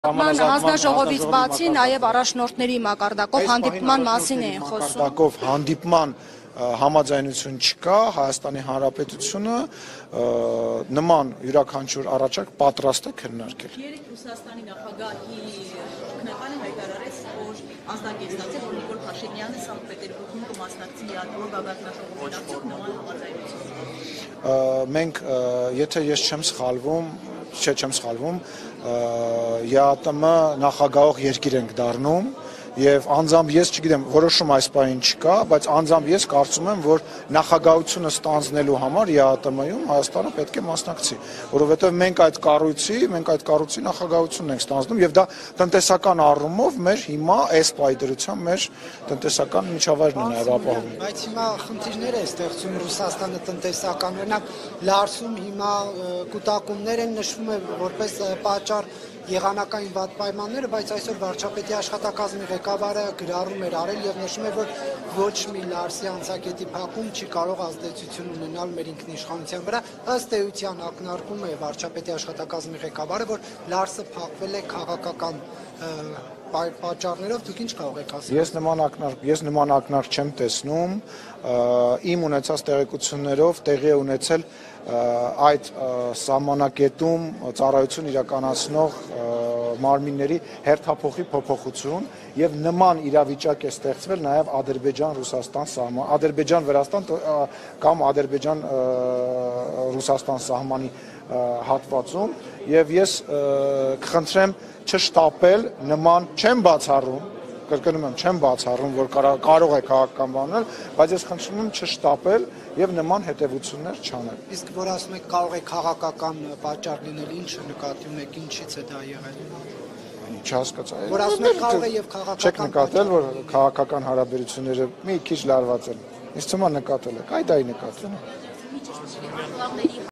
Հանձնաժողովից բացի նաև առաջնորդների մակարդակով հանդիպման մասին էին խոսում։ Մակարդակով հանդիպման համաձայնություն չկա, Հայաստանի Հանրապետությունը նման յուրաքանչյուր առաջարկ պատրաստ է քննարկել։ Երեք Ռուսաստանի նախագահի օգնականը հայտարարեց, որ անձնակազմացել, որ Նիկոլ Փաշինյանը Սանկտ Պետերբուրգում կմասնակցի ԵԱՏՄ գագաթնաժողովին արդյոք նման համաձայնություն։ Մենք, եթե ես չեմ սխալվում, ԵԱՏՄ նախագահող երկիր ենք դառնում եւ անձամբ ես չգիտեմ, որոշում այս պահին չկա, բայց անձամբ ես կարծում եմ, որ նախագահությունը ստանձնելու համար ԵԱՏՄ-ում Հայաստանը պետք է մասնակցի, որովհետեւ մենք այդ կառույցի նախագահությունն ենք ստանձնում եւ դա տնտեսական առումով մեր հիմա այս պայդրությամբ մեր տնտեսական միջավայրն է նաեւ ապահովում։ Բայց հիմա խնդիրներ է ստեղծում Ռուսաստանը տնտեսական, օրինակ Լարսում հիմա կուտակումներ են նշվում է որպես պատճառ եղանակային վատ պայմանները, բայց այսօր վարչապետի աշխատակազմի ղեկավարը գրառում էր արել եւ նշում է, որ ոչ մի Լարսի անցակետի փակում չի կարող ազդեցություն ունենալ մեր ինքնիշխանության վրա, ըստ էության ակնարկում է վարչապետի աշխատակազմի ղեկավարը, որ Լարսը փակվել է քաղաքական պատճառներով, դուք ինչ կարող եք ասել։ Ես նման ակնարկ չեմ տեսնում, իմ ունեցած տեղեկություններով տեղի է ունեցել այդ սահմանակետում ծառայություն իրականացնող մարմինների հերթափոխի փոփոխություն եւ նման իրավիճակ է ստեղծվել նաեւ Ադրբեջան-Ռուսաստան սահման, Ադրբեջան-Վրաստան կամ Ադրբեջան-Ռուսաստան սահմանի հատվածում եւ ես կխնդրեմ չշտապել նման չեմ բացառում, կրկնում եմ, չեմ բացառում, որ կարող է քաղաքական բանել, բայց ես խնդրում եմ չշտապել եւ նման հետեւություններ չանել։ Իսկ որ ասում եք կարող է քաղաքական պատճառ լինել, ինչ նկատի ունեք, ինչից է դա եղել։ Չհասկացա։ Որ ասում եք կարող է եւ քաղաքական։ Չեք նկատել, որ քաղաքական հարաբերությունները մի քիչ լարված են։ Իսկ ցույց նկատել եք, այդ նկատել եք։